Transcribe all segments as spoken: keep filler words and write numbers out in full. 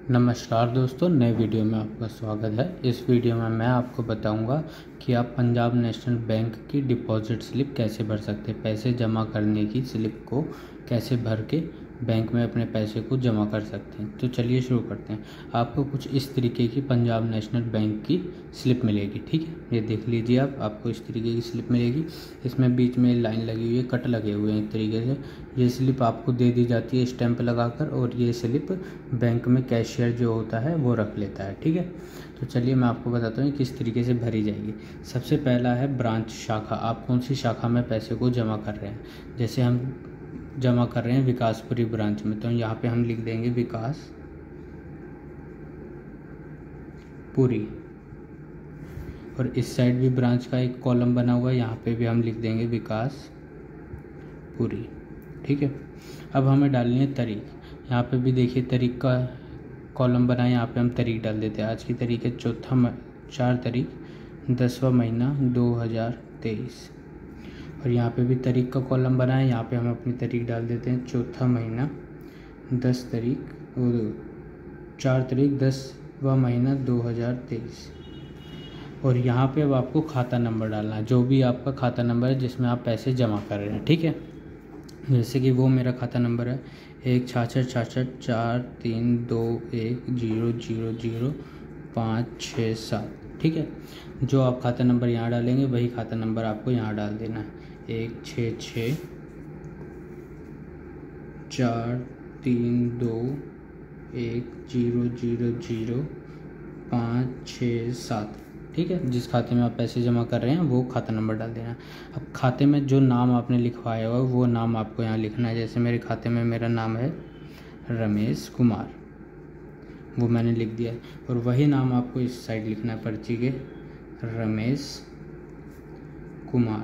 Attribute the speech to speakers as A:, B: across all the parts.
A: नमस्कार दोस्तों, नए वीडियो में आपका स्वागत है। इस वीडियो में मैं आपको बताऊंगा कि आप पंजाब नेशनल बैंक की डिपॉजिट स्लिप कैसे भर सकते हैं। पैसे जमा करने की स्लिप को कैसे भर के बैंक में अपने पैसे को जमा कर सकते हैं। तो चलिए शुरू करते हैं। आपको कुछ इस तरीके की पंजाब नेशनल बैंक की स्लिप मिलेगी। ठीक है, ये देख लीजिए आप आपको इस तरीके की स्लिप मिलेगी। इसमें बीच में लाइन लगी हुई है, कट लगे हुए हैं। इस तरीके से ये स्लिप आपको दे दी जाती है स्टैंप लगाकर, और ये स्लिप बैंक में कैशियर जो होता है वो रख लेता है। ठीक है, तो चलिए मैं आपको बताता हूँ किस तरीके से भरी जाएगी। सबसे पहला है ब्रांच शाखा। आप कौन सी शाखा में पैसे को जमा कर रहे हैं। जैसे हम जमा कर रहे हैं विकासपुरी ब्रांच में, तो यहाँ पे हम लिख देंगे विकास पुरी। और इस साइड भी ब्रांच का एक कॉलम बना हुआ है, यहाँ पे भी हम लिख देंगे विकास पुरी। ठीक है, अब हमें डालनी है तारीख। यहाँ पे भी देखिए तारीख का कॉलम बना है, यहाँ पे हम तारीख डाल देते हैं। आज की तारीख है चौथा चार तारीख दसवां महीना दो हज़ार तेईस। और यहाँ पे भी तारीख का कॉलम बना है, यहाँ पे हम अपनी तारीख डाल देते हैं चौथा महीना दस तारीख और चार तारीख दसवां महीना दो हज़ार तेईस। और यहाँ पे अब आपको खाता नंबर डालना है, जो भी आपका खाता नंबर है जिसमें आप पैसे जमा कर रहे हैं। ठीक है, जैसे कि वो मेरा खाता नंबर है एक छाछठ छाछठ चार तीन दो एक जीरो जीरो जीरो पाँच छः सात। ठीक है, जो आप खाता नंबर यहाँ डालेंगे वही खाता नंबर आपको यहाँ डाल देना है। एक छः छः चार तीन दो एक जीरो जीरो जीरो पाँच छः सात। ठीक है, जिस खाते में आप पैसे जमा कर रहे हैं वो खाता नंबर डाल देना। अब खाते में जो नाम आपने लिखवाया हुआ वो नाम आपको यहाँ लिखना है। जैसे मेरे खाते में मेरा नाम है रमेश कुमार, वो मैंने लिख दिया। और वही नाम आपको इस साइड लिखना है पर्ची के, रमेश कुमार।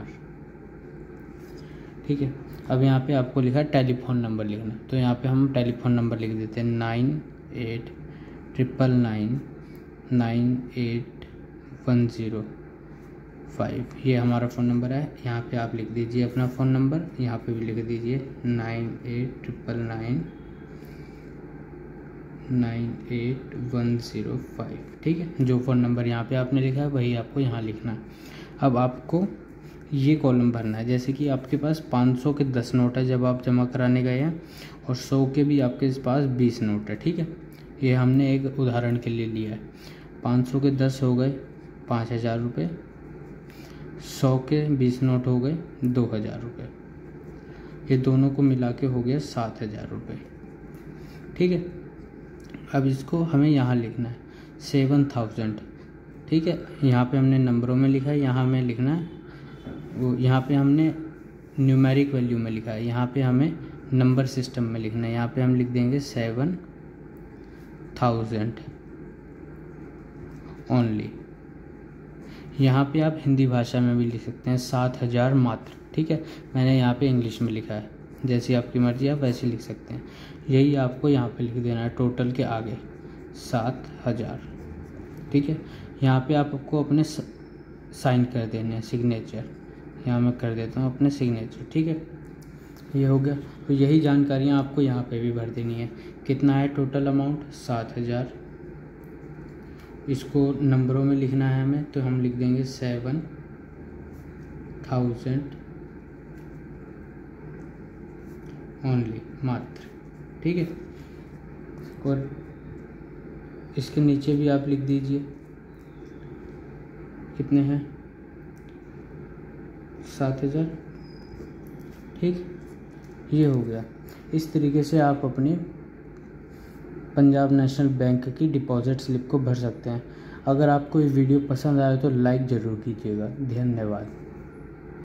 A: ठीक है, अब यहाँ पे आपको लिखा है टेलीफोन नंबर लिखना, तो यहाँ पे हम टेलीफोन नंबर लिख देते हैं nine eight triple nine nine eight one zero five. ये हमारा फ़ोन नंबर है। यहाँ पे आप लिख दीजिए अपना फ़ोन नंबर, यहाँ पे भी लिख दीजिए nine eight triple nine nine eight one zero five. ठीक है, जो फ़ोन नंबर यहाँ पे आपने लिखा है वही आपको यहाँ लिखना है। अब आपको ये कॉलम भरना है। जैसे कि आपके पास पाँच सौ के दस नोट है जब आप जमा कराने गए हैं, और सौ के भी आपके पास बीस नोट है। ठीक है, ये हमने एक उदाहरण के लिए लिया है। पाँच सौ के दस हो गए पाँच हज़ार रुपये, सौ के बीस नोट हो गए दो हज़ार रुपये, ये दोनों को मिला के हो गया सात हज़ार रुपये। ठीक है, अब इसको हमें यहाँ लिखना है सेवन थाउजेंड। ठीक है, यहाँ पे हमने नंबरों में लिखा है, यहाँ हमें लिखना है वो, यहाँ पे हमने न्यूमेरिक वैल्यू में लिखा है, यहाँ पे हमें नंबर सिस्टम में लिखना है। यहाँ पे हम लिख देंगे सेवन थाउजेंड ओनली। यहाँ पे आप हिंदी भाषा में भी लिख सकते हैं सात हज़ार मात्र। ठीक है, मैंने यहाँ पे इंग्लिश में लिखा है, जैसी आपकी मर्जी आप वैसे लिख सकते हैं। यही आपको यहाँ पे लिख देना है टोटल के आगे सात हज़ार। ठीक है, यहाँ पे आपको अपने साइन कर देने हैं, सिग्नेचर। यहाँ मैं कर देता हूँ अपने सिग्नेचर। ठीक है, ये हो गया। तो यही जानकारियाँ आपको यहाँ पे भी भर देनी है। कितना है टोटल अमाउंट सात हज़ार, इसको नंबरों में लिखना है हमें, तो हम लिख देंगे सेवन थाउजेंड ओनली मात्र। ठीक है, और इसके नीचे भी आप लिख दीजिए कितने हैं सात हज़ार। ठीक, ये हो गया। इस तरीके से आप अपनी पंजाब नेशनल बैंक की डिपॉजिट स्लिप को भर सकते हैं। अगर आपको ये वीडियो पसंद आए तो लाइक ज़रूर कीजिएगा। धन्यवाद।